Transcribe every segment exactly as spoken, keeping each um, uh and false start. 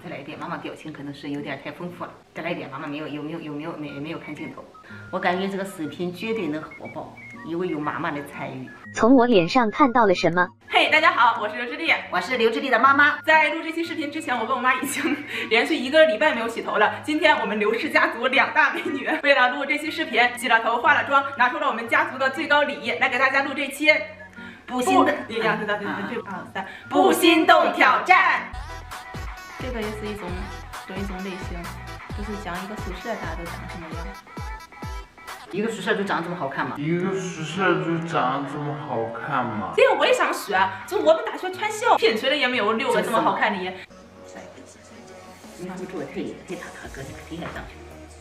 再来一点，妈妈表情可能是有点太丰富了。再来一点，妈妈没有有没有有没有没没有看镜头？我感觉这个视频绝对能火爆，因为有妈妈的参与。 从我脸上看到了什么？ 嘿， hey, 大家好，我是刘志丽， 我是刘志丽的妈妈。 在录这期视频之前，我跟我妈已经连续一个礼拜没有洗头了。今天我们刘氏家族两大美女为了录这期视频，洗了头、化了妆，拿出了我们家族的最高礼仪，来给大家录这期不心动， 一样对对对对，二三，不心动挑战。这个也是一种有一种类型，就是讲一个宿舍大家都长什么样。 一个宿舍就长这么好看吗？ 一个宿舍就长这么好看吗？ 这个我也想学，就我们大学穿校品锤的也没有六个这么好看的衣。 你看，你做的太太塌塌，搁挺还上去。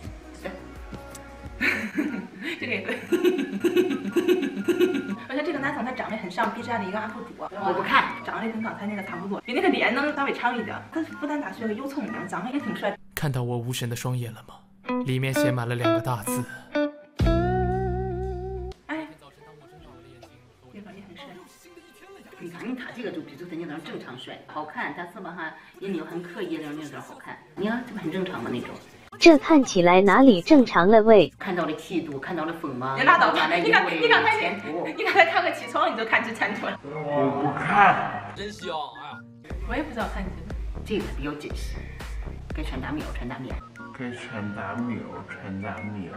这个也对。而且这个男生他长得很像 B 站的一个 U P 主， 我不看， 长得跟刚才那个差不多，比那个脸能稍微长一点。他是复旦大学的，又聪明，长得也挺帅。 看到我无神的双眼了吗？里面写满了两个大字。 你看，你他这个就比周森那种正常帅，好看，但是吧哈，也没有很刻意的那种好看。你看，这不很正常的那种。 这看起来哪里正常了喂？ 看到了气度，看到了锋芒。 你拉倒吧！你看，你刚才前途， 你刚才看个起床你就看出前途了。 我不看， 真香！哎呀， 我也不知道看这个。 这个比较真实，该传达秒传达秒， 该传达秒传达秒。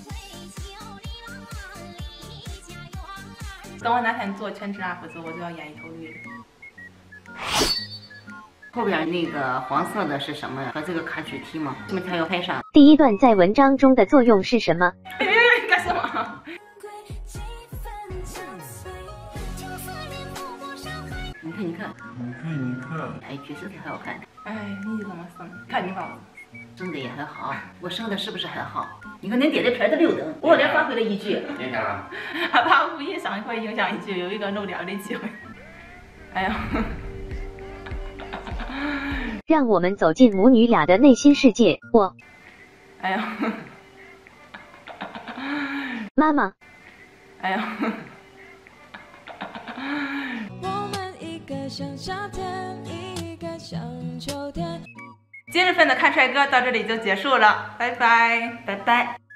等我哪天做全职 U P 主，我就要演一头绿的。 后边那个黄色的是什么？和这个卡主题吗？什么才要拍上？ 第一段在文章中的作用是什么？ 别别别，干什么？ 你看，你看， 你看，你看， 哎，确实挺好看。 哎，你怎么生？看你把我生的也很好，我生的是不是很好？你看恁爹的片都溜灯，我连发挥了一句。 你看， 还怕无意上一回影响一句，有一个露脸的机会。哎呀， 让我们走进母女俩的内心世界。我， 哎呀， 妈妈， 哎呀。 我们一个像夏天，一个像秋天。 今日份的看帅哥到这里就结束了，拜拜， 拜拜。